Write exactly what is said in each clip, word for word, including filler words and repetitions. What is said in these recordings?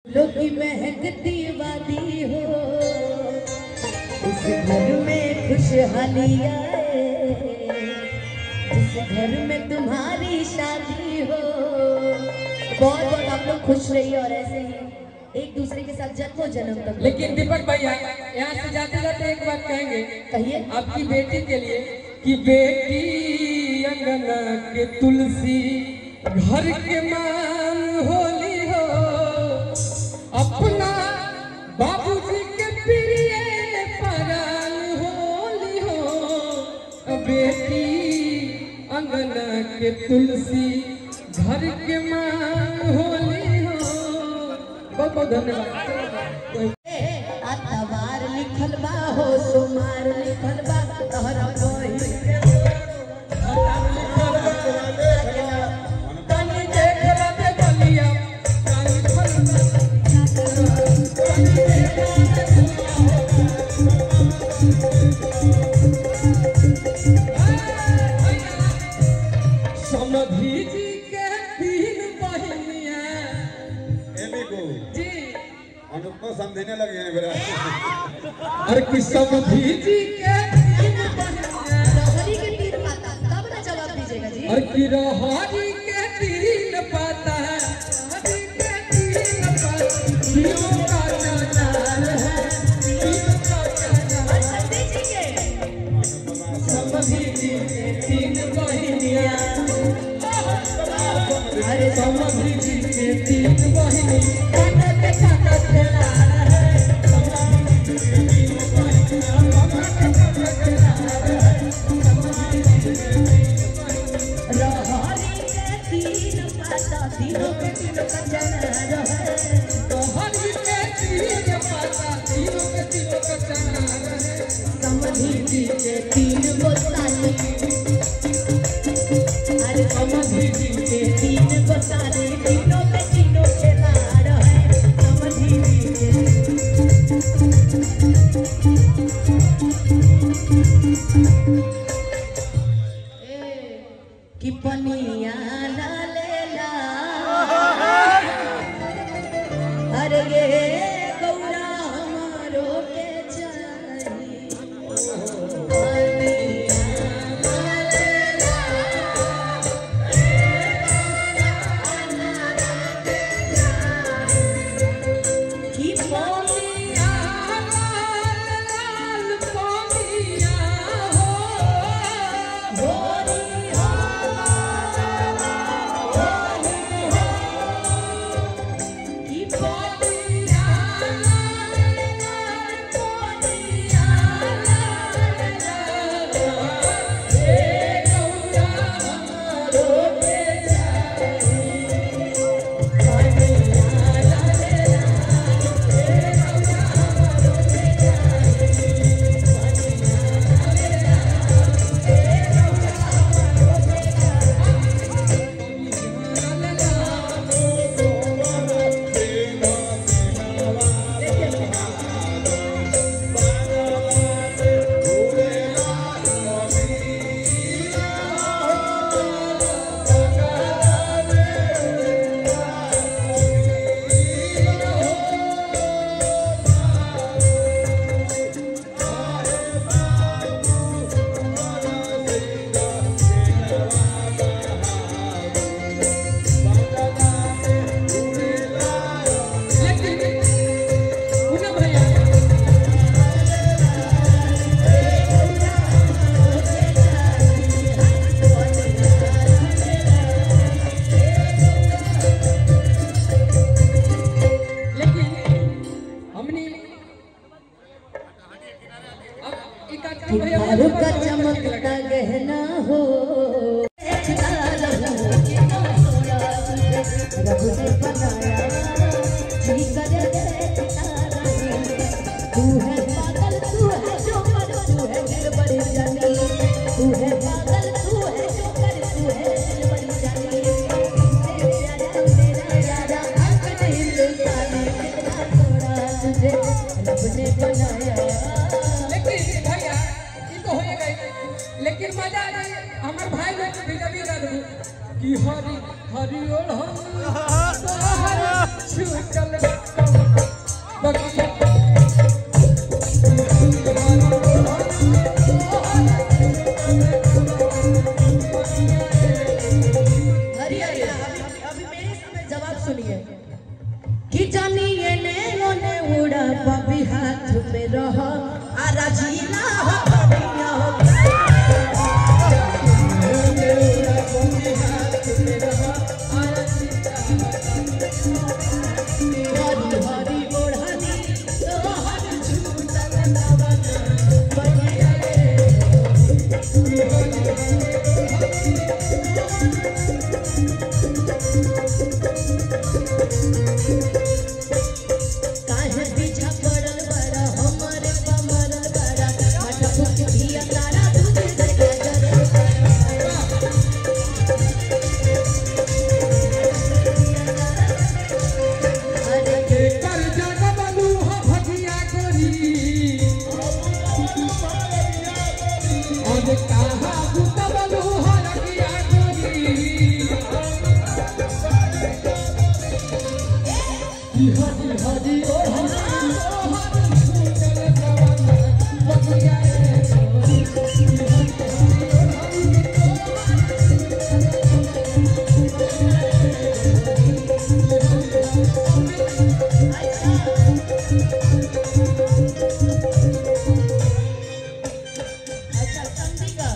लोग की महकती वादी हो, उस घर में खुशहाली आए, जिस घर में तुम्हारी शादी हो। बहुत बहुत आप लोग खुश रहिए और ऐसे ही एक दूसरे के साथ जन्मों जन्म तक। लेकिन दीपक भैया यहाँ से जाते जाते एक बात कहेंगे, कहिए आपकी बेटी के लिए कि बेटी अंगना के तुलसी घर के मान होली हो, अपना बाबूजी के प्रिय परान होली हो। बेटी अंगना के तुलसी घर के मान होली हो। बहुत बहुत धन्यवाद। अतवार लिखल बा हो, सोमार लिखल बा, तोहरा कोई समधी जी के तीन बहनिया जी अनुपमा समझने लगे हैं मेरा। और कि समधी जी के तीन बहनिया, रहरी के तीन पाता, तब ना जवाब दीजिएगा जी। और कि रहरी के तीन पाता है, रहरी के तीन पाता, तीनों का नाम है, तीनों का नाम है। समधी जी के तीन बहनिया, अरे समधी जी के तीन बहनी काटत काटत लाड़ है, समधी जी के तीन बहनिया काटत काटत लाड़ है, समधी जी के तीन बहनी। रहरी के तीन पाता, तीनों के तीनों का जनार है, रहरी के तीन पाता, तीनों के तीनों का जनार है। समधी जी के तीन गोसाली, अरे समधी जी के तीन गोसाली, तीनों के तीनों के लाड़ है, समधी जी के। कि पनिया ला लेला, अरे ये गौरा हमारो के चाहिए। पनिया ला लेला, कि पनिया लाल लाल पनिया हो, होरी हो, कि पनिया लाल लाल पनिया लाल लाल, हे गौरा हमारो के चाहिए। तारों का चमकता गहना हो, रब ने बनाया जी करे तू है पागल, तू है जोकर, तू है दिलबर जानी, तू है पागल, तू है जोकर, तू है दिलबर जानी। तेरा यारा आंख हिंदुस्तानी, कितना सोना तुझे रब ने बनाया। लेकिन भैया ये तो होएगा ही, लेकिन मजा आ जाए हमारे भाई लोग भी कभी गा दो कि हरी हरी ओढ़ छू चल कि जानिए ने ओने उड़ा पापी हाथ में रह आरा जीना हो बढ़िया हो हरी हरी ओढ़नी तो हर झूठन नवन बढ़िया काहे पीछा पड़ल बड़ा हमरे कमरल बड़ा हट फुक दिया तारा दूध दे अरे कर जग बलू हो भगिया करी और कहा गुत बलू हो रगिया करी हरी हरी ओढ़ना अच्छा समझी का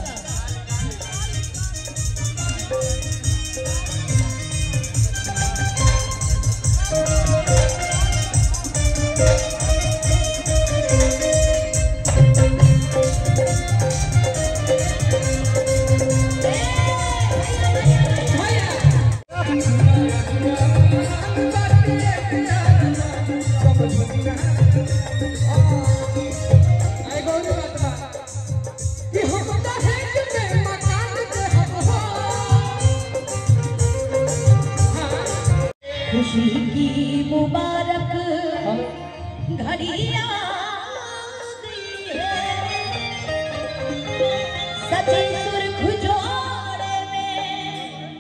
खुशी की मुबारक घड़ी आ गई है सजे सुर्ख जोड़े में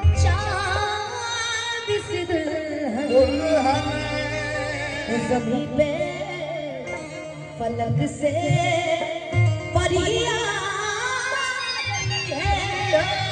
चांद सिद सभी पे फलक से परियां रही है